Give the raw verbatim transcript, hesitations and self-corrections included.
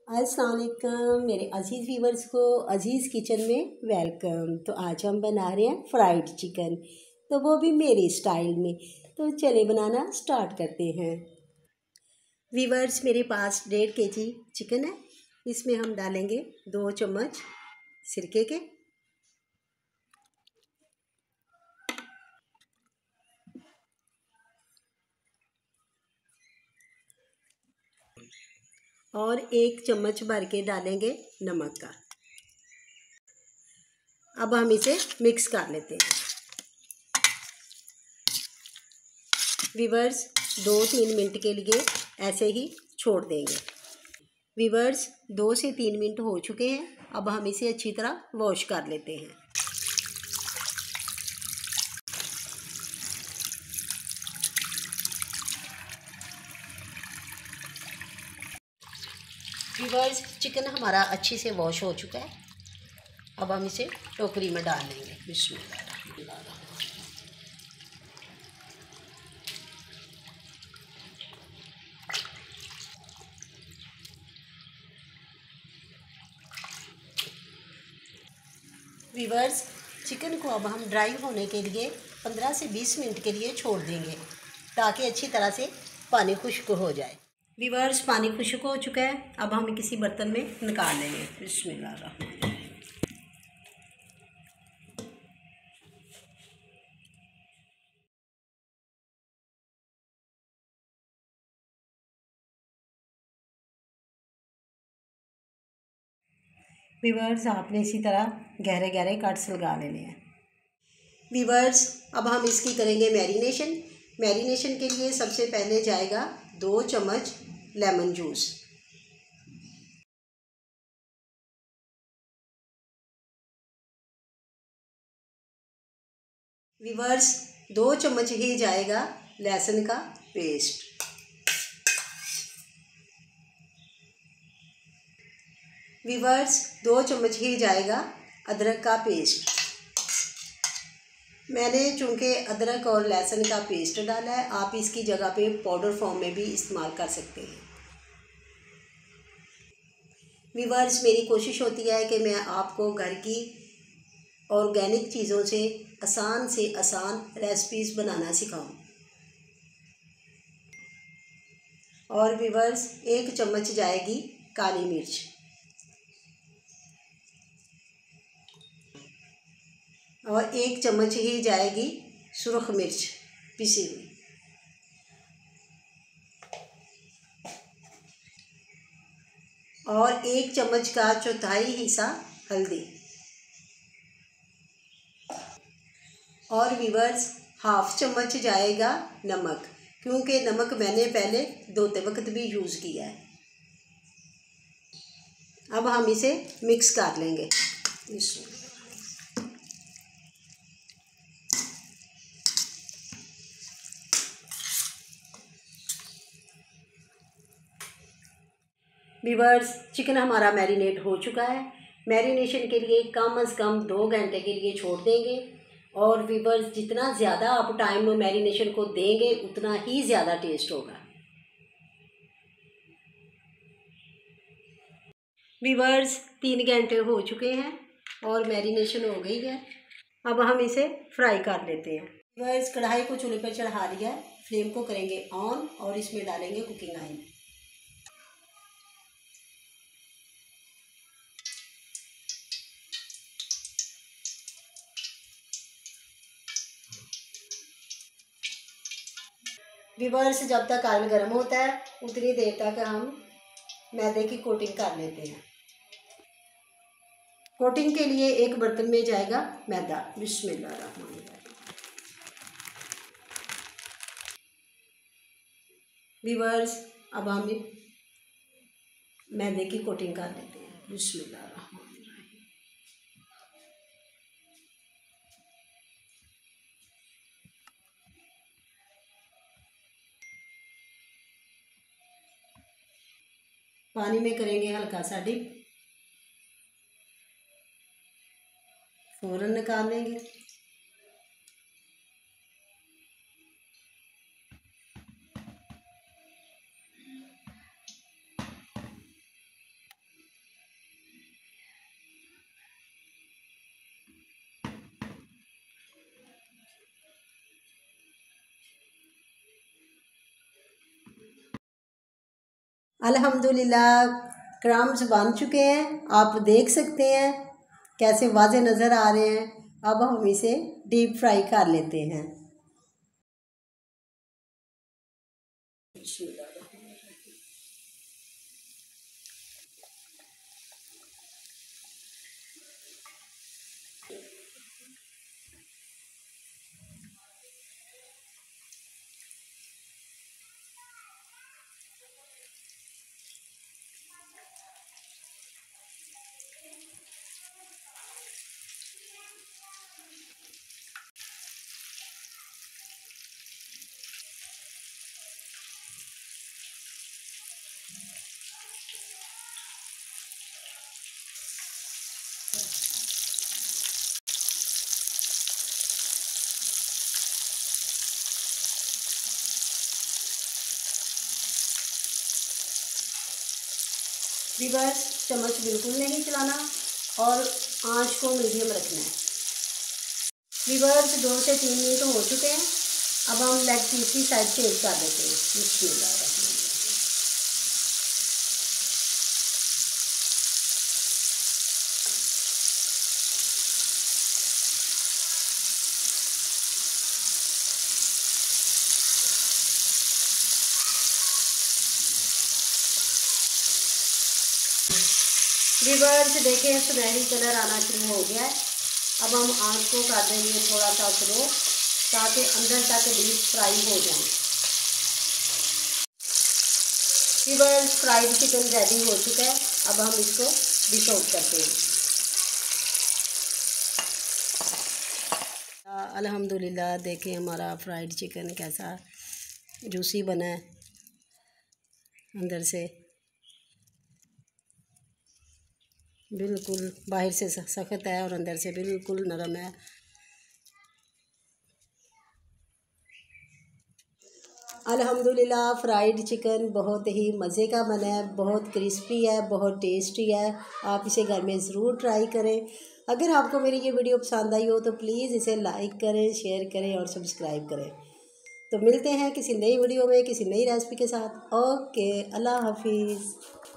अस्सलाम वालेकुम मेरे अजीज़ व्यूवर्स को अजीज़ किचन में वेलकम। तो आज हम बना रहे हैं फ्राइड चिकन, तो वो भी मेरे स्टाइल में। तो चले बनाना स्टार्ट करते हैं। व्यूवर्स, मेरे पास डेढ़ के जी चिकन है। इसमें हम डालेंगे दो चम्मच सिरके के, और एक चम्मच भर के डालेंगे नमक का। अब हम इसे मिक्स कर लेते हैं। व्यूवर्स, दो तीन मिनट के लिए ऐसे ही छोड़ देंगे। व्यूवर्स, दो से तीन मिनट हो चुके हैं। अब हम इसे अच्छी तरह वॉश कर लेते हैं। व्यूवर्स, चिकन हमारा अच्छी से वॉश हो चुका है। अब हम इसे टोकरी में डाल लेंगे। बिस्मिल्लाह। व्यूवर्स, चिकन को अब हम ड्राई होने के लिए पंद्रह से बीस मिनट के लिए छोड़ देंगे, ताकि अच्छी तरह से पानी खुश्क हो जाए। व्यूवर्स, पानी खुश्क हो चुका है। अब हम किसी बर्तन में निकाल लेंगे। बिस्मिल्लाह। व्यूवर्स, आपने इसी तरह गहरे गहरे कट्स लगा लेने हैं। व्यूवर्स, अब हम इसकी करेंगे मैरिनेशन। मैरिनेशन के लिए सबसे पहले जाएगा दो चम्मच लेमन जूस। व्यूवर्स, दो चम्मच ही जाएगा लहसुन का पेस्ट। व्यूवर्स, दो चम्मच ही जाएगा अदरक का पेस्ट। मैंने चूँकि अदरक और लहसुन का पेस्ट डाला है, आप इसकी जगह पे पाउडर फॉर्म में भी इस्तेमाल कर सकते हैं। व्यूवर्स, मेरी कोशिश होती है कि मैं आपको घर की ऑर्गेनिक चीज़ों से आसान से आसान रेसिपीज़ बनाना सिखाऊं। और व्यूवर्स, एक चम्मच जाएगी काली मिर्च। और एक चम्मच ही जाएगी सुरख मिर्च पिसी हुई। और एक चम्मच का चौथाई हिस्सा हल्दी। और व्यूवर्स, हाफ चम्मच जाएगा नमक, क्योंकि नमक मैंने पहले धोते वक्त भी यूज़ किया है। अब हम इसे मिक्स कर लेंगे। व्यूवर्स, चिकन हमारा मैरिनेट हो चुका है। मैरिनेशन के लिए कम अज़ कम दो घंटे के लिए छोड़ देंगे। और व्यूवर्स, जितना ज़्यादा आप टाइम मैरिनेशन को देंगे उतना ही ज़्यादा टेस्ट होगा। व्यूवर्स, तीन घंटे हो चुके हैं और मैरिनेशन हो गई है। अब हम इसे फ्राई कर लेते हैं। व्यूवर्स, कढ़ाई को चूल्हे पर चढ़ा लिया है। फ्लेम को करेंगे ऑन और इसमें डालेंगे कुकिंग ऑयल। व्यूवर्स, जब तक ऑयल गर्म होता है उतनी देर तक हम मैदे की कोटिंग कर लेते हैं। कोटिंग के लिए एक बर्तन में जाएगा मैदा। बिस्मिल्लाहिर्रहमानिर्रहीम। व्यूवर्स, अब हम मैदे की कोटिंग कर लेते हैं। बिस्मिल्लाहिर्रहमानिर्रहीम। पानी में करेंगे हल्का सा डिप, फ़ौरन निकाल लेंगे। अल्हम्दुलिल्लाह क्रम्स बन चुके हैं, आप देख सकते हैं कैसे वाज़े नज़र आ रहे हैं। अब हम इसे डीप फ्राई कर लेते हैं। व्यूअर्स चम्मच बिल्कुल नहीं चलाना और आंच को मीडियम रखना है। व्यूअर्स दो से तीन मिनट हो चुके हैं। अब हम लेग पीस की साइड चेंज कर देते हैं। बिस्मिल्लाह। व्यूअर्स देखें सुनहरी कलर आना शुरू हो गया है। अब हम आंच को कर देंगे थोड़ा सा स्लो ताकि अंदर तक डीप फ्राई हो जाए। व्यूअर्स फ्राइड चिकन रेडी हो चुका है। अब हम इसको डिश आउट करते हैं। अल्हम्दुलिल्लाह देखें हमारा फ्राइड चिकन कैसा जूसी बना है, अंदर से बिल्कुल बाहर से सख्त है और अंदर से बिल्कुल नरम है। अल्हम्दुलिल्लाह फ्राइड चिकन बहुत ही मज़े का बना है, बहुत क्रिस्पी है, बहुत टेस्टी है। आप इसे घर में ज़रूर ट्राई करें। अगर आपको मेरी ये वीडियो पसंद आई हो तो प्लीज़ इसे लाइक करें, शेयर करें और सब्सक्राइब करें। तो मिलते हैं किसी नई वीडियो में किसी नई रेसिपी के साथ। ओके, अल्लाह हाफिज़।